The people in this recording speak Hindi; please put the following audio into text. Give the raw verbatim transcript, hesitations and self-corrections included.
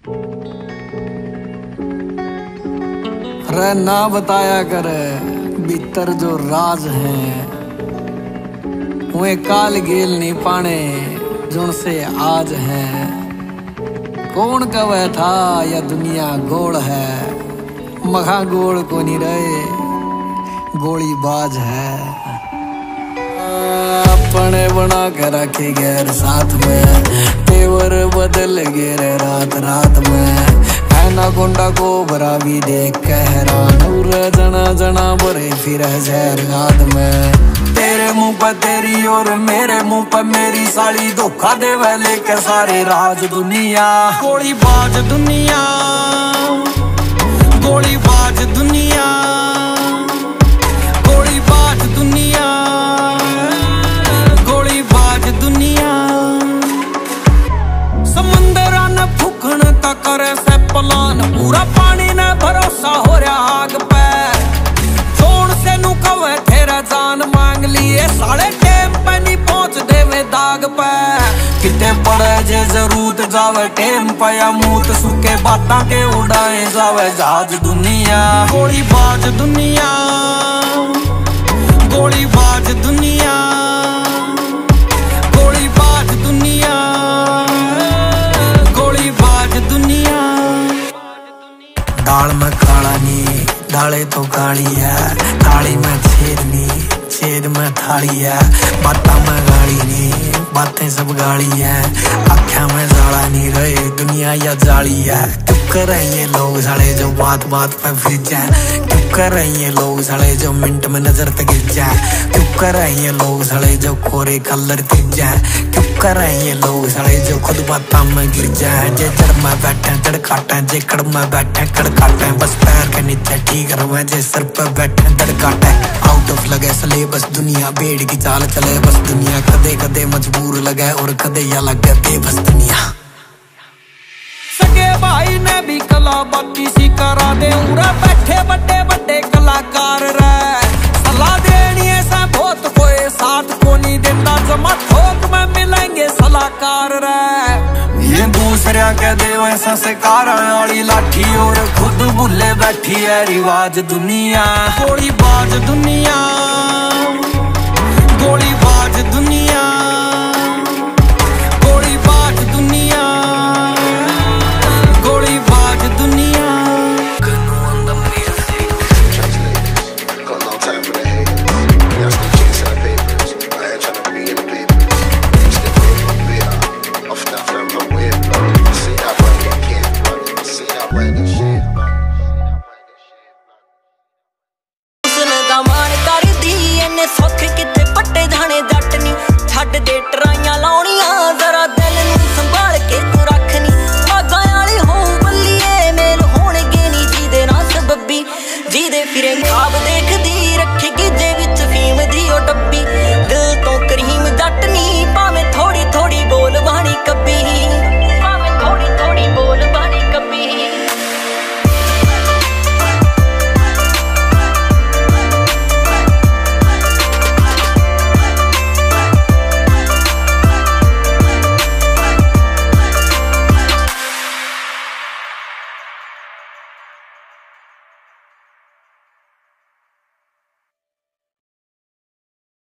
रे ना बताया कर भीतर जो राज है, वे काल गेल नहीं पाने जुन से आज है। कौन कवे था या दुनिया गोल है, मखा गोल को नहीं रहे गोली बाज है। अपने बना के रखे गैर साथ में, तेवर बदल गे रे रात रात में। ना गुंडा को भरा भी देख के हैरान, जना जना भरे फिर जहर गाद में। तेरे मुंह पर तेरी और मेरे मुंह पर मेरी साली, धोखा दे वाले के सारे राज दुनिया। गोली बाज दुनिया, गोली बाज दुनिया, गोली बाज दुनिया, गोली बाज दुनिया। समंदर न फूकन तक करे से पलान, पूरा पानी ने भरोसा हो रहा आग पे। छोड़ से नु कवे तेरा जान मांग लिए, साले टेम पे नहीं पहुंच देवे दाग पे। किते पड़े जे जरूरत जावे टेम पे, या मूत सुके बातां के उड़ाए जावे जहाज दुनिया। गोली बाज दुनिया, गोली बाज दुनिया, गोली बाज दुनिया, गोली बाज दुनिया। दाल में काला नी दाले तो काली है, थाली में छेद नी छेद में थाली है। बातें में गाली नी बातें सब गाली है, आँखें में जाला नहीं रहे दुनिया या जाली है। चुप कर रहे ये लोग साले जो बात बात पे फिर जाए, चुप कर रहे ये लोग साले जो मिनट में नजर तक गिर जाए। चुप कर रहे ये लोग साले जो कोरे कलर तिक जाए, चुप कर रहे ये लोग साले जो खुद बातों में गिर जाए। जे जड़ में बैठे जड़ काटे, जे कड़ में बैठे कड़ काटे, बस पैर के नीचे ठीक रहे जे सर पे बैठे दड़ काटे। आउट ऑफ लगे सले बस दुनिया, भेड़ की चाल चले बस दुनिया। कदे कदे मजबूर लगे और कदे या लगे बेबस दुनिया। सगे भाई ने भी कला बाकी सी करा दे, उरा बैठे बड़े बड़े कलाकार रे। सलाह देनी ऐसा बहुत कोई साथ को नहीं देता, जमा थोक में मिलेंगे सलाहकार रे। ये दूसरा कह दे वैसा से कारा वाली लाठी, और खुद भूले बैठी है रिवाज दुनिया। गोली बाज दुनिया, गोली बाज दुनिया, गोली बाज दुनिया, गोली बाज दुनिया। सुख किथे पट्टे धाने जट नी छड्ड दे टराइयां लाउणियां।